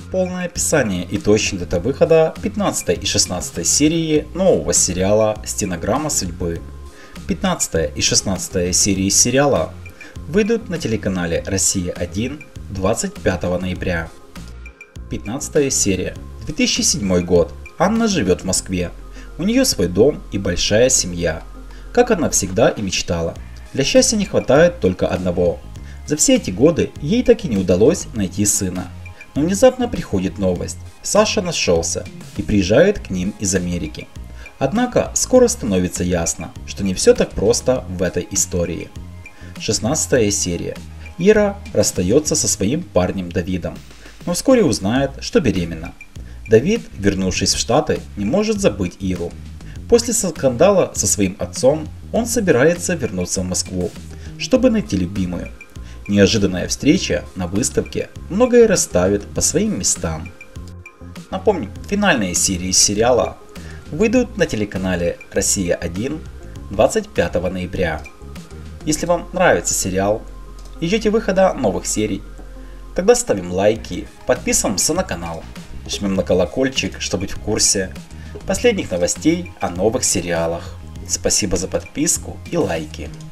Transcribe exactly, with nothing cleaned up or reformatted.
Полное описание и точная дата выхода пятнадцатой и шестнадцатой серии нового сериала «Стенограмма судьбы». пятнадцатая и шестнадцатая серии сериала выйдут на телеканале Россия один двадцать пятого ноября. пятнадцатая серия. две тысячи седьмой год. Анна живет в Москве. У нее свой дом и большая семья. Как она всегда и мечтала. Для счастья не хватает только одного. За все эти годы ей так и не удалось найти сына. Но внезапно приходит новость. Саша нашелся и приезжает к ним из Америки. Однако скоро становится ясно, что не все так просто в этой истории. шестнадцатая серия. Ира расстается со своим парнем Давидом, но вскоре узнает, что беременна. Давид, вернувшись в Штаты, не может забыть Иру. После скандала со своим отцом он собирается вернуться в Москву, чтобы найти любимую. Неожиданная встреча на выставке многое расставит по своим местам. Напомню, финальные серии сериала выйдут на телеканале Россия один двадцать пятого ноября. Если вам нравится сериал и ждете выхода новых серий, тогда ставим лайки, подписываемся на канал, жмем на колокольчик, чтобы быть в курсе последних новостей о новых сериалах. Спасибо за подписку и лайки.